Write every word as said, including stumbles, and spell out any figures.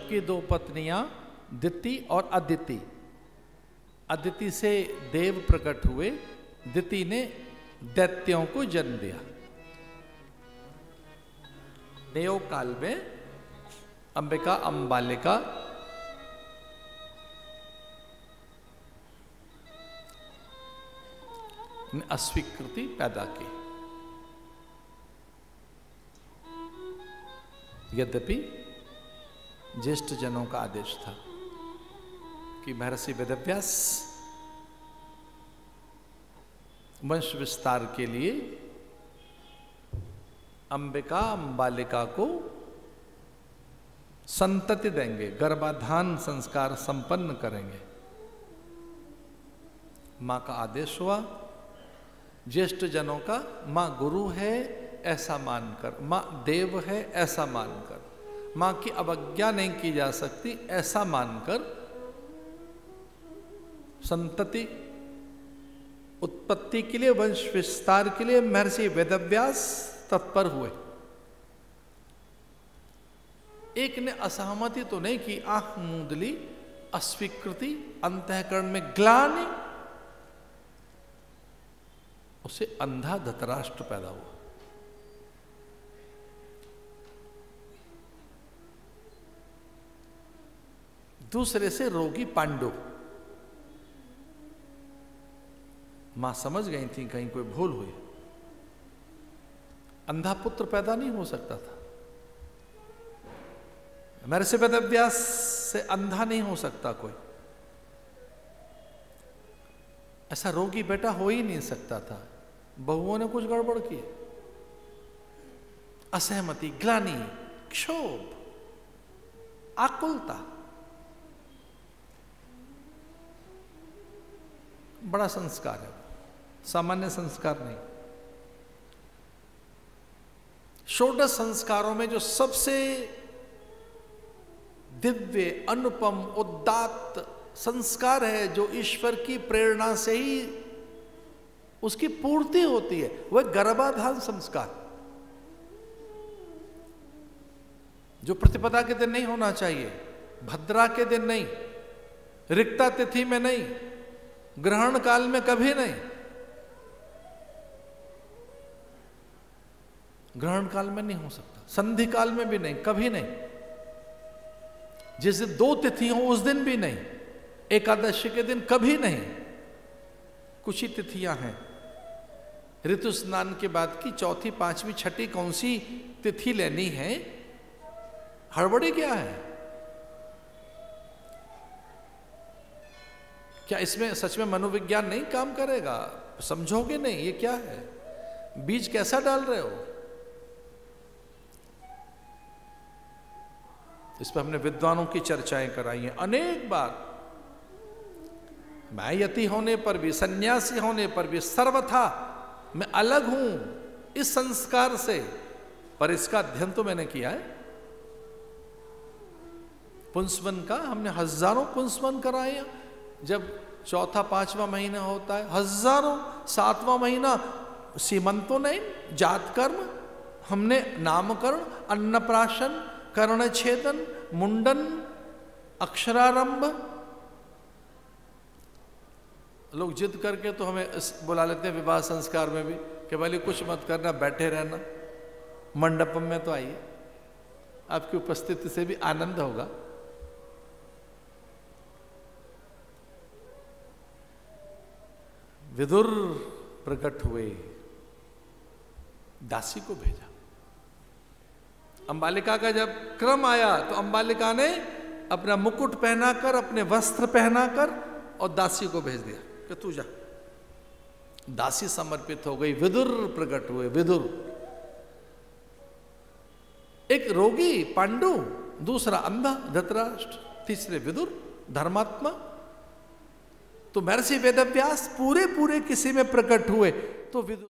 की दो पत्नियां दिति और अदिति। अदिति से देव प्रकट हुए, दिति ने दैत्यों को जन्म दिया। नयो काल में अंबिका अंबालिका ने अस्वीकृति पैदा की। यद्यपि ज्येष्ठ जनों का आदेश था कि महर्षि वेदव्यास वंश विस्तार के लिए अंबिका अंबालिका को संतति देंगे, गर्भाधान संस्कार संपन्न करेंगे। मां का आदेश हुआ, ज्येष्ठ जनों का, मां गुरु है ऐसा मानकर, मां देव है ऐसा मानकर, मां की अवज्ञा नहीं की जा सकती ऐसा मानकर संतति उत्पत्ति के लिए, वंश विस्तार के लिए महर्षि वेदव्यास तत्पर हुए। एक ने असहमति तो नहीं की, आंख मूंद ली, अस्वीकृति, अंतःकरण में ग्लानि, उसे अंधा धृतराष्ट्र पैदा हुआ। दूसरे से रोगी पांडु। मां समझ गई थी कहीं कोई भूल हुई, अंधा पुत्र पैदा नहीं हो सकता था। महर्षि वेदव्यास से अंधा नहीं हो सकता कोई, ऐसा रोगी बेटा हो ही नहीं सकता था। बहुओं ने कुछ गड़बड़ की। असहमति, ग्लानि, क्षोभ, आकुलता, बड़ा संस्कार है, सामान्य संस्कार नहीं। षोडश संस्कारों में जो सबसे दिव्य, अनुपम, उदात्त संस्कार है, जो ईश्वर की प्रेरणा से ही उसकी पूर्ति होती है, वह गर्भाधान संस्कार, जो प्रतिपदा के दिन नहीं होना चाहिए, भद्रा के दिन नहीं, रिक्ता तिथि में नहीं, ग्रहण काल में कभी नहीं। ग्रहण काल में नहीं हो सकता, संधि काल में भी नहीं, कभी नहीं। जिस दिन दो तिथि हो उस दिन भी नहीं, एकादशी के दिन कभी नहीं। कुछ ही तिथियां हैं। ऋतु स्नान के बाद की चौथी, पांचवी, छठी कौन सी तिथि लेनी है, हड़बड़ी क्या है? क्या इसमें सच में मनोविज्ञान नहीं काम करेगा? समझोगे नहीं ये क्या है, बीज कैसा डाल रहे हो? इस पर हमने विद्वानों की चर्चाएं कराई हैं अनेक बार। मैं यति होने पर भी, सन्यासी होने पर भी सर्वथा मैं अलग हूं इस संस्कार से, पर इसका अध्ययन तो मैंने किया है। पुंसवन का हमने हजारों पुंसवन कराए हैं। जब चौथा पांचवा महीना होता है, हजारों, सातवां महीना सीमंतो नहीं, जात कर्म, हमने नामकरण, अन्नप्राशन, कर्णछेदन, मुंडन, अक्षरारंभ। लोग जिद करके तो हमें बुला लेते हैं विवाह संस्कार में भी कि भले कुछ मत करना, बैठे रहना, मंडपम में तो आइए, आपकी उपस्थिति से भी आनंद होगा। विदुर प्रकट हुए, दासी को भेजा। अंबालिका का जब क्रम आया तो अंबालिका ने अपना मुकुट पहनाकर, अपने वस्त्र पहनाकर और दासी को भेज दिया कि तू जा। दासी समर्पित हो गई, विदुर प्रकट हुए। विदुर एक रोगी पांडु, दूसरा अंधा धृतराष्ट्र, तीसरे विदुर धर्मात्मा। तो महर्षि वेदव्यास पूरे पूरे किसी में प्रकट हुए तो विदुर